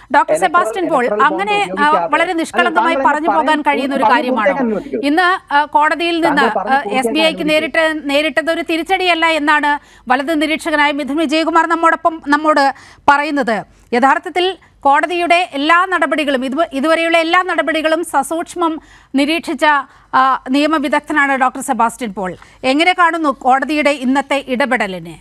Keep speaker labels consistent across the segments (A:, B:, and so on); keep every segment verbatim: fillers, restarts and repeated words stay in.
A: Doctor Sebastian Paul അങ്ങനെ വളരെ നിഷ്കളങ്കമായി പറഞ്ഞു പോകാൻ കഴിയുന്ന ഒരു കാര്യമാണോ? ഇന്ന് കോടതിയിൽ നിന്ന് എസ് ബി ഐക്ക് നേരിട്ട് നേരിട്ടത് ഒരു തിരിച്ചടിയല്ല എന്നാണ് വലത് നിരീക്ഷകനായ മിഥുൻ വിജയകുമാർ നമ്മോടൊപ്പം നമ്മോട് പറയുന്നത്. യഥാർത്ഥത്തിൽ കോടതിയുടെ എല്ലാ നടപടികളും ഇത് ഇതുവരെയുള്ള എല്ലാ നടപടികളും സസൂക്ഷ്മം നിരീക്ഷിച്ച നിയമവിദഗ്ധനാണ് ഡോക്ടർ സെബാസ്റ്റ്യൻ പോൾ. എങ്ങനെ കാണുന്നു കോടതിയുടെ ഇന്നത്തെ ഇടപെടലിനെ?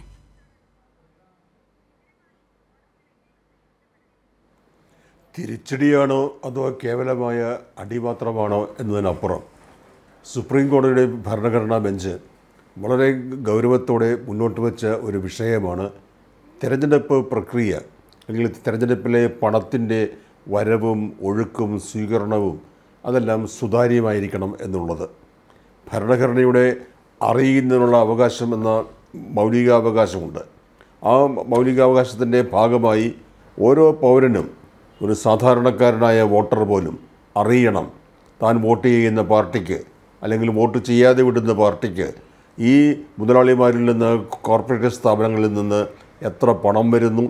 B: തിരിച്ചടിയാണോ അതോ കേവലമായ അടി മാത്രമാണോ എന്നതിനപ്പുറം സുപ്രീം കോടതിയുടെ ഭരണഘടനാ ബെഞ്ച് വളരെ ഗൗരവത്തോടെ മുന്നോട്ട് വെച്ച ഒരു വിഷയമാണ് തിരഞ്ഞെടുപ്പ് പ്രക്രിയ, അല്ലെങ്കിൽ തിരഞ്ഞെടുപ്പിലെ പണത്തിൻ്റെ വരവും ഒഴുക്കും സ്വീകരണവും അതെല്ലാം സുതാര്യമായിരിക്കണം എന്നുള്ളത്. ഭരണഘടനയുടെ അറിയുന്നതിനുള്ള അവകാശം എന്ന മൗലികാവകാശമുണ്ട്. ആ മൗലികാവകാശത്തിൻ്റെ ഭാഗമായി ഓരോ പൗരനും, ഒരു സാധാരണക്കാരനായ വോട്ടർ പോലും അറിയണം താൻ വോട്ട് ചെയ്യുന്ന പാർട്ടിക്ക് അല്ലെങ്കിൽ വോട്ട് ചെയ്യാതെ വിടുന്ന പാർട്ടിക്ക് ഈ മുതലാളിമാരിൽ നിന്ന്, കോർപ്പറേറ്റ് സ്ഥാപനങ്ങളിൽ നിന്ന് എത്ര പണം വരുന്നു,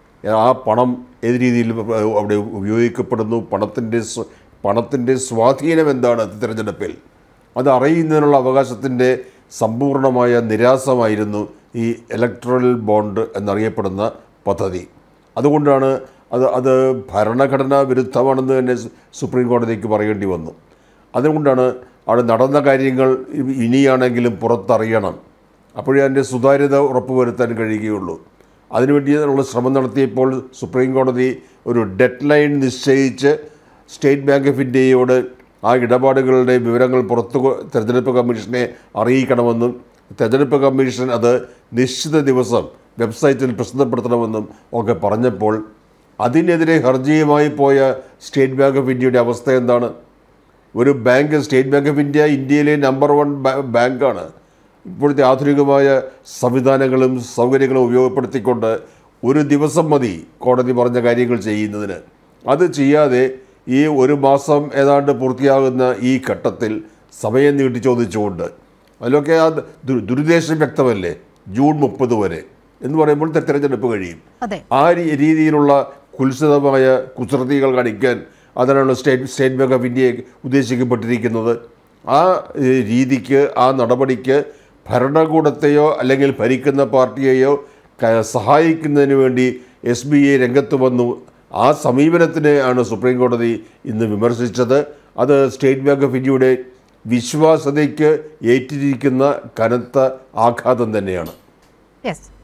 B: ആ പണം ഏത് രീതിയിൽ അവിടെ ഉപയോഗിക്കപ്പെടുന്നു, പണത്തിൻ്റെ പണത്തിൻ്റെ സ്വാധീനം എന്താണ് തിരഞ്ഞെടുപ്പിൽ, അത് അറിയുന്നതിനുള്ള അവകാശത്തിൻ്റെ സമ്പൂർണ്ണമായ നിരാസമായിരുന്നു ഈ ഇലക്ട്രൽ ബോണ്ട് എന്നറിയപ്പെടുന്ന പദ്ധതി. അതുകൊണ്ടാണ് അത് അത് ഭരണഘടനാ വിരുദ്ധമാണെന്ന് തന്നെ സുപ്രീം കോടതിക്ക് പറയേണ്ടി വന്നു. അതുകൊണ്ടാണ് അവിടെ നടന്ന കാര്യങ്ങൾ ഇനിയാണെങ്കിലും പുറത്തറിയണം, അപ്പോഴേ അതിൻ്റെ സുതാര്യത ഉറപ്പുവരുത്താൻ കഴിയുകയുള്ളൂ. അതിനുവേണ്ടിയുള്ള ശ്രമം നടത്തിയപ്പോൾ സുപ്രീം കോടതി ഒരു ഡെഡ് ലൈൻ നിശ്ചയിച്ച് സ്റ്റേറ്റ് ബാങ്ക് ഓഫ് ഇന്ത്യയോട് ആ ഇടപാടുകളുടെ വിവരങ്ങൾ പുറത്തു തെരഞ്ഞെടുപ്പ് കമ്മീഷനെ അറിയിക്കണമെന്നും തെരഞ്ഞെടുപ്പ് കമ്മീഷൻ അത് നിശ്ചിത ദിവസം വെബ്സൈറ്റിൽ പ്രസിദ്ധപ്പെടുത്തണമെന്നും ഒക്കെ പറഞ്ഞപ്പോൾ അതിനെതിരെ ഹർജിയുമായി പോയ സ്റ്റേറ്റ് ബാങ്ക് ഓഫ് ഇന്ത്യയുടെ അവസ്ഥ എന്താണ്? ഒരു bank, state bank of India ഇന്ത്യയിലെ നമ്പർ വൺ ബാങ്കാണ്. ഇപ്പോഴത്തെ ആധുനികമായ സംവിധാനങ്ങളും സൗകര്യങ്ങളും ഉപയോഗപ്പെടുത്തിക്കൊണ്ട് ഒരു ദിവസം മതി കോടതി പറഞ്ഞ കാര്യങ്ങൾ ചെയ്യുന്നതിന്. അത് ചെയ്യാതെ ഈ ഒരു മാസം ഏതാണ്ട് പൂർത്തിയാകുന്ന ഈ ഘട്ടത്തിൽ സമയം നീട്ടി ചോദിച്ചുകൊണ്ട്, അതിലൊക്കെ ആ ദുരുദ്ദേശം വ്യക്തമല്ലേ, ജൂൺ മുപ്പത് വരെ എന്ന് പറയുമ്പോൾ തിരഞ്ഞെടുപ്പ് കഴിയും. ആ രീതിയിലുള്ള കുൽസിതമായ കുസൃതികൾ കാണിക്കാൻ അതിനാണ് സ്റ്റേറ്റ് സ്റ്റേറ്റ് ബാങ്ക് ഓഫ് ഇന്ത്യയെ ഉദ്ദേശിക്കപ്പെട്ടിരിക്കുന്നത്. ആ രീതിക്ക്, ആ നടപടിക്ക് ഭരണകൂടത്തെയോ അല്ലെങ്കിൽ ഭരിക്കുന്ന പാർട്ടിയെയോ സഹായിക്കുന്നതിന് വേണ്ടി എസ് ബി ഐ രംഗത്ത് വന്നു. ആ സമീപനത്തിനെ ആണ് സുപ്രീം കോടതി ഇന്ന് വിമർശിച്ചത്. അത് സ്റ്റേറ്റ് ബാങ്ക് ഓഫ് ഇന്ത്യയുടെ വിശ്വാസ്യതയ്ക്ക് ഏറ്റിരിക്കുന്ന കനത്ത ആഘാതം തന്നെയാണ്.